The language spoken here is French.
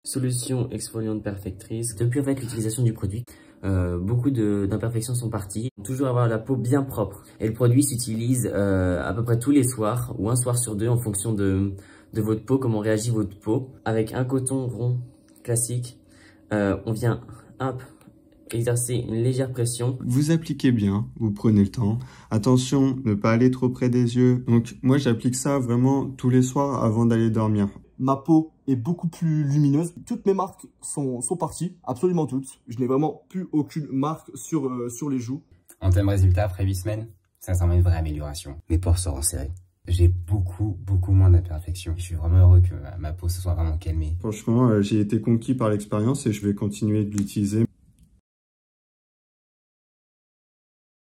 Solution exfoliante perfectrice. Depuis avec l'utilisation du produit, beaucoup d'imperfections sont parties. Toujours avoir la peau bien propre. Et le produit s'utilise à peu près tous les soirs ou un soir sur deux en fonction de votre peau, comment réagit votre peau. Avec un coton rond classique, on vient exercer une légère pression. Vous appliquez bien, vous prenez le temps. Attention, ne pas aller trop près des yeux. Donc moi j'applique ça vraiment tous les soirs avant d'aller dormir. Ma peau est beaucoup plus lumineuse. Toutes mes marques sont parties, absolument toutes. Je n'ai vraiment plus aucune marque sur les joues. En termes résultat, après 8 semaines, sincèrement une vraie amélioration. Mes pores se resserrent. J'ai beaucoup moins d'imperfections. Je suis vraiment heureux que ma peau se soit vraiment calmée. Franchement, j'ai été conquis par l'expérience et je vais continuer de l'utiliser.